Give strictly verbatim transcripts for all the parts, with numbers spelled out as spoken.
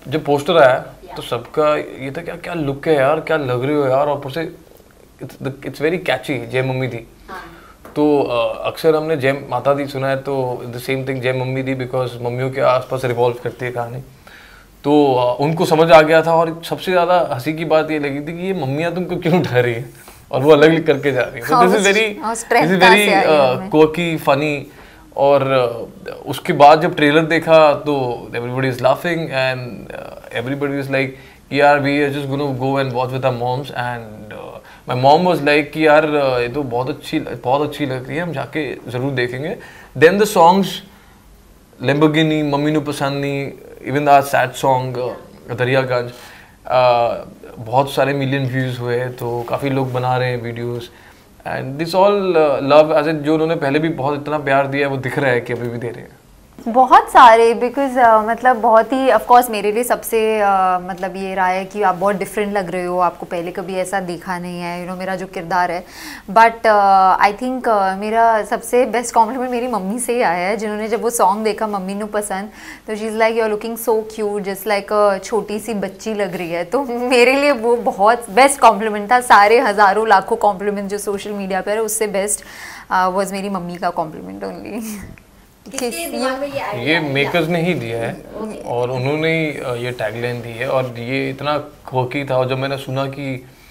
जब पोस्टर आया तो सबका ये था क्या क्या लुक है यार, क्या लग रही हो यार, और ऊपर से इट्स वेरी कैची, जय मम्मी दी। तो अक्सर हमने जय माता दी सुना है, तो the same thing Jai Mummy Di, because मम्मियों के आसपास रिवॉल्व करती है कहानी। तो उनको समझ आ गया था, और सबसे ज़्यादा हंसी की बात ये लगी थी कि ये मम्मियाँ तुमको क्यों उठा रही है और वो अलग करके जा रही है। तो this is very this is very kooky funny. और uh, उसके बाद जब ट्रेलर देखा तो everybody is laughing and everybody is like यार we are just gonna go and watch with our moms, and my mom was like कि यार uh, ये तो बहुत अच्छी बहुत अच्छी लग रही है, हम जाके ज़रूर देखेंगे। Then the songs Lamborghini, mummy नू पसंद नहीं, even the sad song Daryaganj, बहुत सारे मिलियन व्यूज़ हुए, तो काफ़ी लोग बना रहे हैं videos, and this all Luv as जो उन्होंने पहले भी बहुत इतना प्यार दिया है वो दिख रहा है कि अभी भी दे रहे हैं बहुत सारे। बिकॉज uh, मतलब बहुत ही ऑफ कोर्स मेरे लिए सबसे uh, मतलब ये रहा है कि आप बहुत डिफरेंट लग रहे हो, आपको पहले कभी ऐसा देखा नहीं है, यू you नो know, मेरा जो किरदार है। बट आई थिंक मेरा सबसे बेस्ट कॉम्प्लीमेंट मेरी मम्मी से ही आया है, जिन्होंने जब वो सॉन्ग देखा मम्मी नू पसंद, तो she is like you are looking so cute, just like छोटी सी बच्ची लग रही है। तो मेरे लिए वो बहुत बेस्ट कॉम्प्लीमेंट था, सारे हज़ारों लाखों कॉम्प्लीमेंट जो सोशल मीडिया पर है उससे बेस्ट वॉज मेरी मम्मी का कॉम्प्लीमेंट ओनली। ये मेकर्स ने ही दिया है, और उन्होंने ही ये टैगलाइन दी है, और ये इतना खोकी था। और जब मैंने सुना कि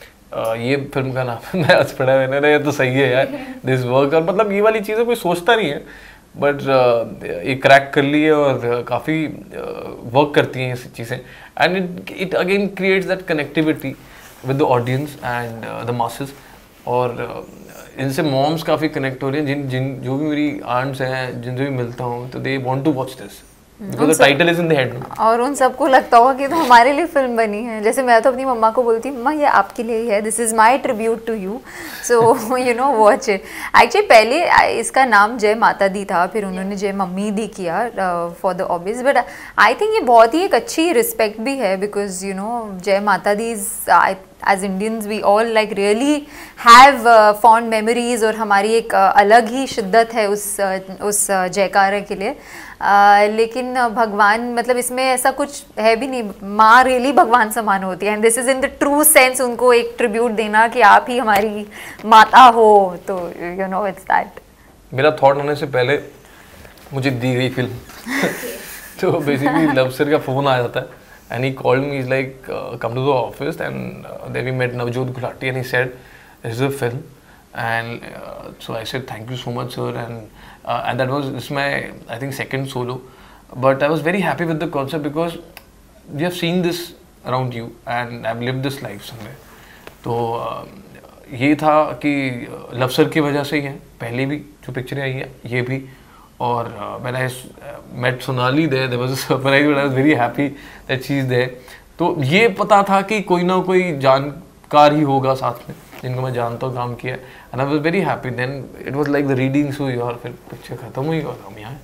ये फिल्म का नाम है, मैं हंस पड़ा, मैंने ये तो सही है यार, दिस वर्क। और मतलब ये वाली चीज़ें कोई सोचता नहीं है, बट ये क्रैक कर ली है और काफ़ी वर्क करती हैं ये चीज़ें, and it it again creates that connectivity with the audience and the masses. और इनसे मॉम्स काफ़ी कनेक्ट हो रही हैं, जिन जिन जो भी मेरी आंट्स हैं, जिनसे भी मिलता हूँ, तो they want to watch this because the title is in the head. और उन सबको लगता होगा कि तो हमारे लिए फिल्म बनी है। जैसे मैं तो अपनी मम्मा को बोलती हूँ, मम्मा ये आपके लिए ही है, this is my tribute to you, so you know watch it. Actually पहले इसका नाम जय माता दी था, फिर उन्होंने जय मम्मी दी किया for the obvious, but I think ये बहुत ही एक अच्छी रिस्पेक्ट भी है, बिकॉज यू नो जय माता दी is as Indians we all like really have uh, fond memories, और हमारी एक uh, अलग ही शिद्दत है उस uh, उस uh, जयकारे के लिए। uh, लेकिन uh, भगवान मतलब इसमें ऐसा कुछ है भी नहीं, माँ रियली भगवान समान होती है, and this is in the true sense उनको एक ट्रिब्यूट देना कि आप ही हमारी माता हो, तो यू नो इट्स दैट। मेरा थॉट आने से पहले मुझे दी गई फिल्म तो बेसिकली लव सर का फ़ोन आ जाता है, and he called me, he's like uh, come to the office, and uh, then we met Navjot Gulati, and he said this is a film, and uh, so I said thank you so much sir, and uh, and that was this is my I think second solo, but I was very happy with the concept because we have seen this around you and I've lived this life somewhere. तो uh, ये था कि love sir की वजह से ही है, पहले भी जो पिक्चरें आई है ये भी, और when I met Sonali there there was a surprise, but I was very happy that she is there. तो ये पता था कि कोई ना कोई जानकार ही होगा साथ में जिनको मैं जानता हूँ, काम किया, and I was very happy. Then it was like the readings हुई और फिर पिक्चर खत्म हुई और हम यहाँ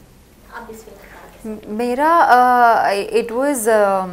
हैं। मेरा इट वाज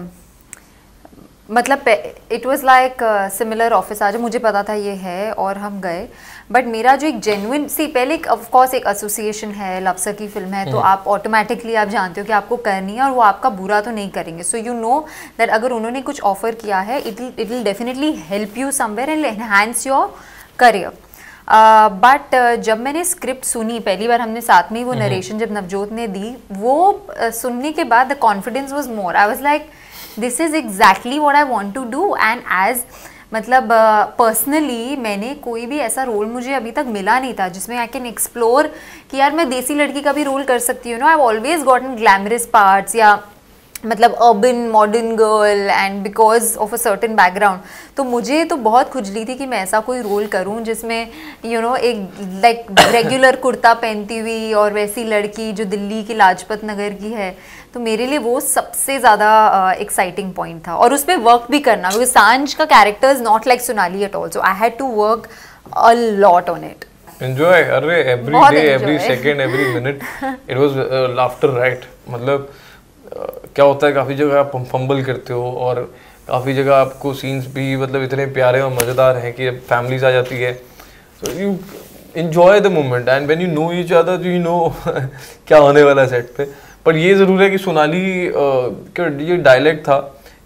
मतलब it was like similar office, आज मुझे पता था ये है और हम गए, बट मेरा जो एक जेन्युइन सी पहले एक ऑफ कोर्स एक एसोसिएशन है, लव सर की फिल्म है, तो आप ऑटोमेटिकली आप जानते हो कि आपको करनी है और वो आपका बुरा तो नहीं करेंगे, सो यू नो दैट अगर उन्होंने कुछ ऑफर किया है it it will definitely help you somewhere and enhance your career. But uh, uh, जब मैंने स्क्रिप्ट सुनी पहली बार, हमने साथ में ही वो नरेशन जब नवजोत ने दी, वो uh, सुनने के बाद the confidence was more, I was like this is exactly what I want to do. And as मतलब पर्सनली uh, मैंने कोई भी ऐसा रोल मुझे अभी तक मिला नहीं था जिसमें आई कैन एक्सप्लोर कि यार मैं देसी लड़की का भी रोल कर सकती हूँ। No I have always gotten glamorous parts या मतलब urban modern girl, and because of a certain background, तो मुझे तो बहुत खुजली थी कि मैं ऐसा कोई रोल करूं जिसमें यू you नो know, एक लाइक रेगुलर कुर्ता पहनती हुई और वैसी लड़की जो दिल्ली की लाजपत नगर की है, तो मेरे लिए वो सबसे ज़्यादा एक्साइटिंग पॉइंट था। और उस पर वर्क भी करना, बिकॉज सांझ का character is not like Sonali at all, so I had to work a lot on it. Enjoy, अरे every day, every second, every minute, it was uh, laughter, right? मतलब क्या होता है काफ़ी जगह आप फंबल करते हो और काफ़ी जगह आपको सीन्स भी मतलब इतने प्यारे और मज़ेदार हैं कि फैमिलीज आ जाती है, so you enjoy the moment and when you know each other you know क्या होने वाला है सेट पे। पर ये ज़रूर है कि सोनाली का ये डायलेक्ट था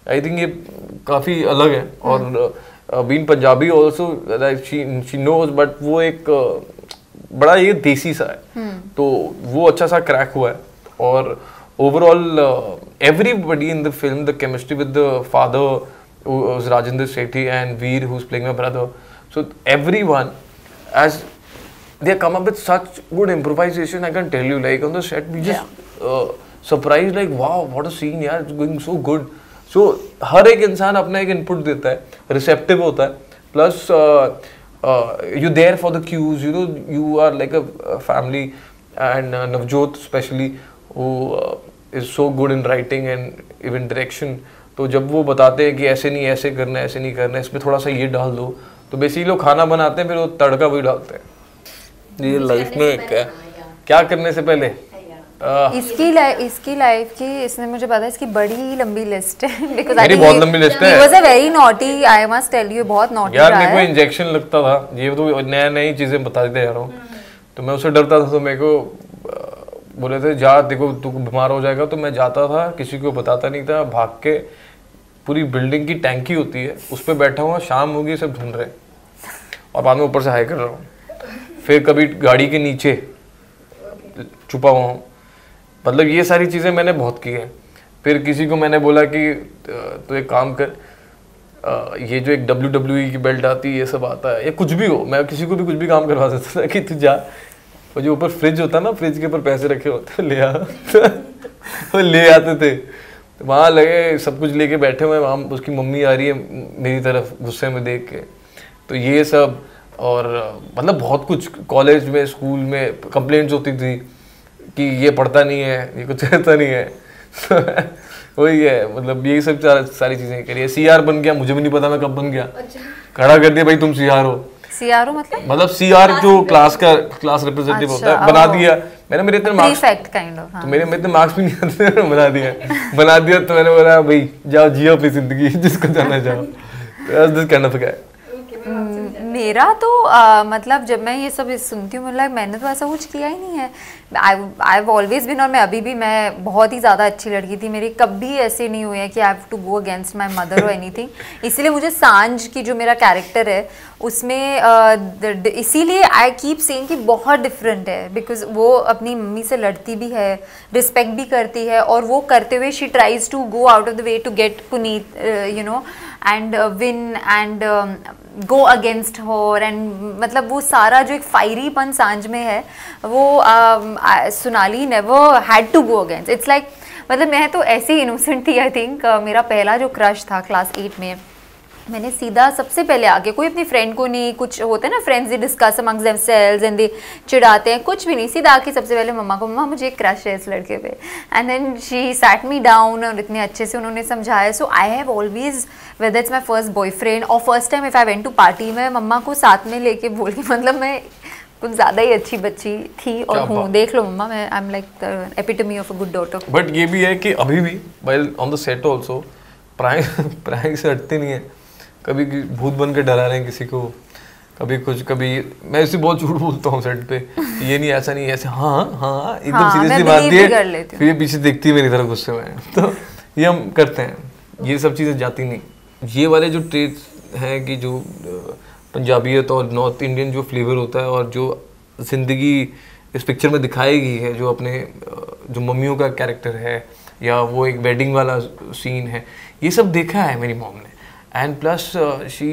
आई थिंक ये काफ़ी अलग है। और being Punjabi also she she knows, but वो एक बड़ा ये देसी सा है, तो वो अच्छा सा क्रैक हुआ है। और overall everybody in the film, the chemistry with the father Rajendra Sethi and Veer who is playing my brother, so everyone as they come up with such good improvisation, I can tell you, like on the set we just yeah. uh, surprised, like wow, what a scene yaar, it's going so good. So हर एक इंसान अपना एक input देता है, receptive होता है, plus you there for the cues, you know, you are like a family, and Navjot specially who is so good in writing and even direction, तो जब वो बताते हैं कि ऐसे नहीं ऐसे करना है, ऐसे नहीं करना है, इसमें थोड़ा सा ये डाल दो, तो बेसिकली लोग खाना बनाते हैं फिर वो तड़का वही डालते हैं। ये लाइफ में क्या क्या करने से पहले आ, इसकी लाइफ इसकी लाइफ की इसने मुझे पता है इसकी बड़ी लंबी लिस्ट है, बिकॉज़ मेरी बहुत लंबी लिस्ट है। He was a very naughty, I must tell you, बहुत नॉटी यार। मेरे को इंजेक्शन लगता था, ये तो नया नई चीजें बता देते जा रहा हूँ, तो मैं उससे डरता था, तो मेरे को बोले थे जा, देखो तू बीमार हो जाएगा, तो मैं जाता था, किसी को बताता नहीं था, भाग के पूरी बिल्डिंग की टैंकी होती है उस पर बैठा हुआ, शाम होगी सब ढूंढ रहे, और बाद में ऊपर से हाई कर रहा हूँ, फिर कभी गाड़ी के नीचे छुपा हुआ हूँ, मतलब ये सारी चीज़ें मैंने बहुत की हैं। फिर किसी को मैंने बोला कि तो एक काम कर, ये जो एक डब्ल्यू डब्ल्यू ई की बेल्ट आती है, ये सब आता है, या कुछ भी हो, मैं किसी को भी कुछ भी काम करवा देता था कि तू जा, और जो ऊपर फ्रिज होता ना, फ्रिज के ऊपर पैसे रखे होते ले आ वो ले आते थे, तो वहाँ लगे सब कुछ लेके बैठे हुए, वहाँ उसकी मम्मी आ रही है मेरी तरफ गुस्से में देख के, तो ये सब। और मतलब बहुत कुछ, कॉलेज में स्कूल में कंप्लेंट्स होती थी कि ये पढ़ता नहीं है, ये कुछ कहता नहीं है वही है, मतलब यही सब सारी चीज़ें करी। सी आर बन गया, मुझे भी नहीं पता मैं कब बन गया, खड़ा कर दिया भाई तुम सी आर हो। सी आर हो मतलब मतलब सी आर जो क्लास का क्लास रिप्रेजेंटेटिव होता है, बना दिया मैंने, मेरे इतने मार्क्स kind of, तो मेरे में इतने मार्क्स भी नहीं आते, बना दिया बना दिया तो मैंने बोला भाई जाओ जियो अपनी जिंदगी, जिसको जाना जाओ। This kind of guy. मेरा तो आ, मतलब जब मैं ये सब सुनती हूँ, मतलब मैंने तो ऐसा कुछ किया ही नहीं है। I I have always been, और मैं अभी भी, मैं बहुत ही ज़्यादा अच्छी लड़की थी, मेरी कभी ऐसे नहीं हुए कि I have to go against my mother और एनीथिंग। इसीलिए मुझे सांझ की जो मेरा कैरेक्टर है उसमें, इसीलिए आई कीप सेइंग कि बहुत डिफरेंट है, बिकॉज वो अपनी मम्मी से लड़ती भी है, रिस्पेक्ट भी करती है, और वो करते हुए she tries to go out of the way to get Puneet, you know, and win and go against her, and मतलब वो सारा जो एक फायरीपन सांझ में है, वो uh, Sonali never had to go against. It's like, मतलब मैं तो ऐसी इनोसेंट थी। आई थिंक uh, मेरा पहला जो क्रश था क्लास एट में, मैंने सीधा सबसे पहले आके, कोई अपनी फ्रेंड को नहीं, कुछ होते हैं ना friends they discuss amongst themselves and they चिढ़ाते हैं, कुछ भी नहीं, सीधा आके सबसे पहले मम्मा को, मम्मा मुझे एक क्रश है इस लड़के पे, and then she sat me down, और इतने अच्छे से उन्होंने समझाया। So I have always, whether it's my first boyfriend और first time if I went to party, मैं मम्मा को साथ में लेके बोल के, मतलब मैं कुछ ज़्यादा ही अच्छी बच्ची थी और हूँ, देख लो मम्मा, मैं I am like the epitome of a good daughter. But ये भी है कि अभी भी while on the set also praying praying से हटती नहीं है, कभी भूत बन के डरा रहे हैं किसी को, कभी कुछ, कभी मैं इसे बहुत झूठ बोलता हूँ सेट पे, ये नहीं ऐसा नहीं ऐसे, हाँ हाँ एकदम सीरियसली बात है, फिर ये पीछे देखती है मेरी तरफ गुस्से में, तो ये हम करते हैं, ये सब चीज़ें जाती नहीं। ये वाले जो ट्रेड्स हैं कि जो पंजाबियत और नॉर्थ इंडियन जो फ्लेवर होता है, और जो ज़िंदगी इस पिक्चर में दिखाई गई है, जो अपने जो मम्मियों का कैरेक्टर है, या वो एक वेडिंग वाला सीन है, ये सब देखा है मेरी मॉम ने। एंड प्लस शी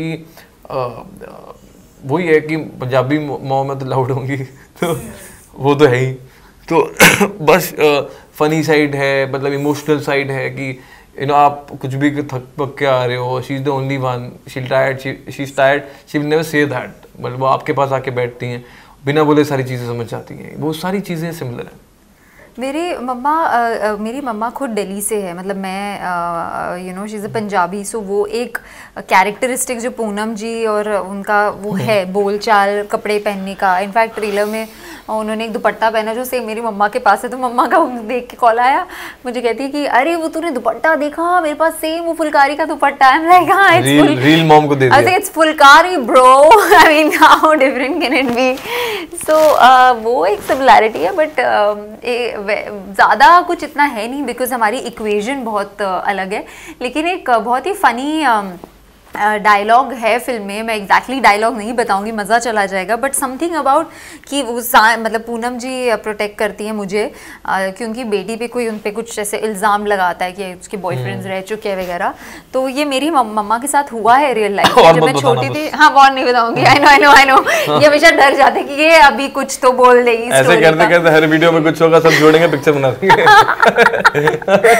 वही है कि पंजाबी मॉम में तो लाउड होंगी, तो वो तो है ही, तो बस फनी साइड है, मतलब इमोशनल साइड है कि यू नो आप कुछ भी थक पक के आ रहे हो, she is the only one, she tired, she is tired, she will never say that, मतलब वो आपके पास आके बैठती हैं, बिना बोले सारी चीज़ें समझ जाती हैं, वो सारी चीज़ें सिमिलर हैं। मेरी मम्मा uh, मेरी मम्मा खुद दिल्ली से है, मतलब मैं you know she is a Punjabi, so वो एक कैरेक्टरिस्टिक जो पूनम जी और उनका वो है बोलचाल, कपड़े पहनने का। इनफैक्ट ट्रेलर में उन्होंने एक दुपट्टा पहना जो सेम मेरी मम्मा के पास है, तो मम्मा का देख के कॉल आया, मुझे कहती है कि अरे वो तूने दुपट्टा देखा, मेरे पास सेम वो फुलकारी का दुपट्टा है। लाइक हाँ, इट्स रील रील मॉम को दे दिया, I think it's phulkari bro, I mean how different can it be. So वो एक सिमिलैरिटी है, बट ज़्यादा कुछ इतना है नहीं बिकॉज हमारी इक्वेशन बहुत अलग है, लेकिन एक बहुत ही फ़नी डायलॉग uh, है फिल्म में। मैं एग्जैक्टली डायलॉग नहीं बताऊंगी, मज़ा चला जाएगा, बट समथिंग अबाउट कि वो मतलब पूनम जी प्रोटेक्ट करती है मुझे uh, क्योंकि बेटी पे कोई उन पे कुछ ऐसे इल्ज़ाम लगाता है कि उसके बॉयफ्रेंड्स रह चुके हैं वगैरह। तो ये मेरी मम्मा के साथ हुआ है रियल लाइफ में जब मैं छोटी थी। हाँ, बहुत नहीं बताऊंगी, I know I know I know ये हमेशा डर जाते कि ये अभी कुछ तो बोल देगी। ऐसे करते करते हर वीडियो में कुछ होगा, सब जोड़ेंगे, पिक्चर बना देंगे।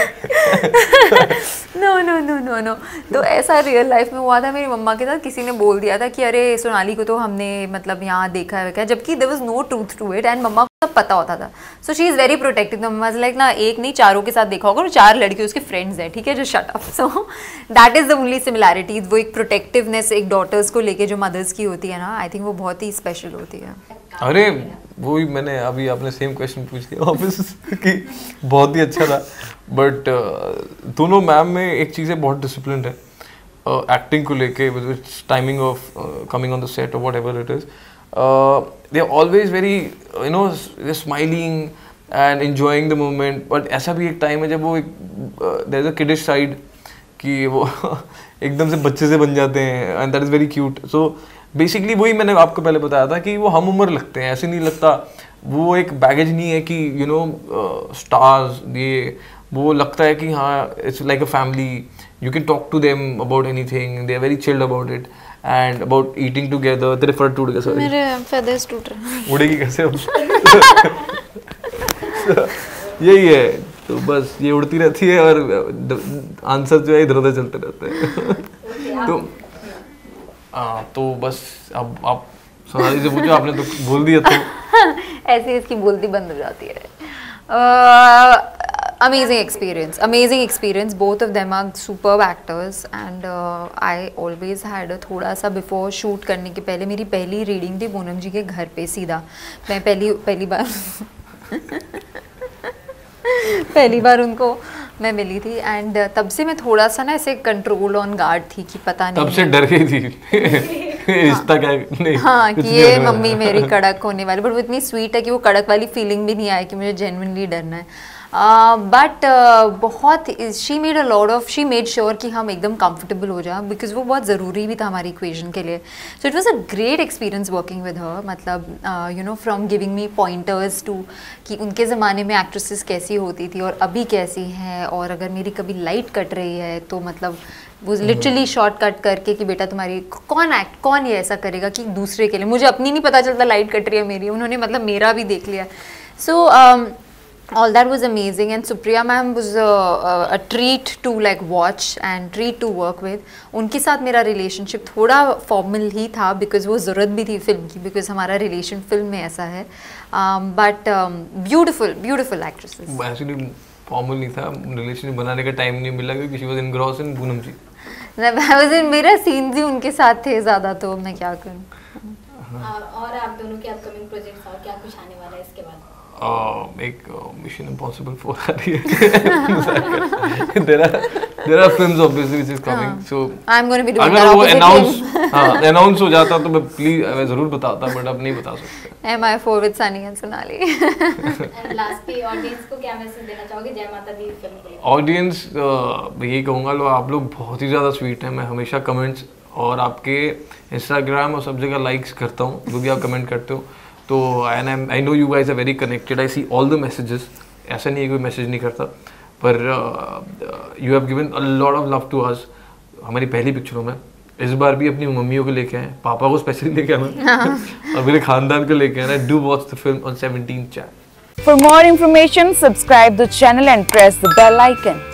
No no no no no तो ऐसा रियल लाइफ में हुआ था मेरी मम्मा के साथ। किसी ने बोल दिया था कि अरे सोनाली को तो हमने मतलब यहाँ देखा है क्या, जबकि there was no truth to it and मम्मा को सब पता होता था। So she is very protective. मम्मा इज लाइक ना एक नहीं चारों के साथ देखा होगा और चार लड़के उसके फ्रेंड्स हैं, ठीक है, जो shut up. So that is the only similarity. वो एक प्रोटेक्टिवनेस एक डॉटर्स को लेके जो मदर्स की होती है ना, आई थिंक वो बहुत ही स्पेशल होती है। अरे वो ही मैंने अभी आपने सेम क्वेश्चन पूछ लिया ऑफिस की, बहुत ही अच्छा था। बट uh, दोनों मैम में एक चीज़ है, बहुत डिसिप्लिन है एक्टिंग uh, को लेके, with timing of coming on the set और whatever it is. They are always very you know smiling and enjoying the moment. But ऐसा भी एक टाइम है जब वो there is a kiddish side कि वो एकदम से बच्चे से बन जाते हैं, and that is very cute. So basically वही मैंने आपको पहले बताया था कि वो हम उम्र लगते हैं, ऐसे नहीं लगता। वो एक बैगेज नहीं है कि यू नो स्टार्स, ये वो लगता है कि हाँ it's like a family, you can talk to them about anything, they are very chilled about it and about eating together. तेरे फर टूट गए सर, मेरे फेदर्स टूट रहे, उड़ेगी कैसे अब? यही है, तो बस ये उड़ती रहती है और आंसर जो है इधर उधर चलते रहते हैं। तो हाँ, तो बस अब आप सोनाली से पूछो, आपने तो बोल दिया तो ऐसे इसकी बोलती बंद हो जाती है। Amazing experience, amazing experience, both of them are superb actors and I always had थोड़ा सा बिफोर शूट करने के पहले मेरी पहली रीडिंग थी पूनम जी के घर पे सीधा। मैं पहली पहली बार पहली बार उनको मैं मिली थी एंड तब से मैं थोड़ा सा ना ऐसे कंट्रोल ऑन गार्ड थी कि पता नहीं, तब से डर गई थी रिश्ता क्या नहीं, हाँ कि ये मम्मी मेरी कड़क होने वाली, बट वो इतनी स्वीट है कि वो कड़क वाली फीलिंग भी नहीं आई कि मुझे जेन्युइनली डरना है। बट uh, uh, बहुत she made a lot of she made sure कि हम एकदम कंफर्टेबल हो जाए, बिकॉज वो बहुत ज़रूरी भी था हमारी इक्वेशन के लिए। So it was a great experience working with her. मतलब you know from giving me pointers to कि उनके ज़माने में एक्ट्रेसेस कैसी होती थी और अभी कैसी हैं, और अगर मेरी कभी लाइट कट रही है तो मतलब वो लिटरली शॉर्ट कट करके कि बेटा तुम्हारी कौन एक्ट कौन ये ऐसा करेगा कि दूसरे के लिए, मुझे अपनी नहीं पता चलता लाइट कट रही है मेरी, उन्होंने मतलब मेरा भी देख लिया। सो so, um, all that was amazing and Supriya ma'am was a, a, a treat to like watch and treat to work with. उनके साथ मेरा रिलेशनशिप थोड़ा फॉर्मल ही था बिकॉज वो ज़रूरत भी थी फिल्म की, बिकॉज हमारा रिलेशन फिल्म में ऐसा है। But beautiful beautiful actresses. Actually formal नहीं था, रिलेशन बनाने का टाइम नहीं मिला क्योंकि she was engrossed in Poonam ji. मेरा सीन ही उनके साथ थे ज़्यादा, तो मैं क्या करूँ। और आप दोनों के अपकमिंग प्रोजेक्ट्स और क्या कुछ आने वाला है इसके बाद? Uh, एक मिशन इम्पॉसिबल फोर आ रही है। there are there are films obviously which is coming, so I'm going to be doing अगर वो announce हाँ announce हो जाता तो मैं प्लीज मैं जरूर बताता, बट अब नहीं बता सकते। M I four with Sunny and Sonali। And lastly audience को क्या मैसेज देना चाहोगे जय माता दी फिल्म के लिए? ऑडियंस यही कहूँगा, लो आप लोग बहुत ही ज़्यादा स्वीट हैं। मैं हमेशा कमेंट्स और आपके इंस्टाग्राम और सब जगह लाइक्स करता हूँ जो भी आप कमेंट करते हो, तो and I I know you guys are very connected, I see all the messages. ऐसा नहीं है कोई मैसेज नहीं करता, पर you have given a lot of love to us हमारी पहली पिक्चरों में। इस बार भी अपनी मम्मियों को लेके आए, पापा को स्पेशली लेके आना और मेरे खानदान को लेके आना। Do watch the film on seventeenth Jan। For more information, subscribe the channel and press the bell icon.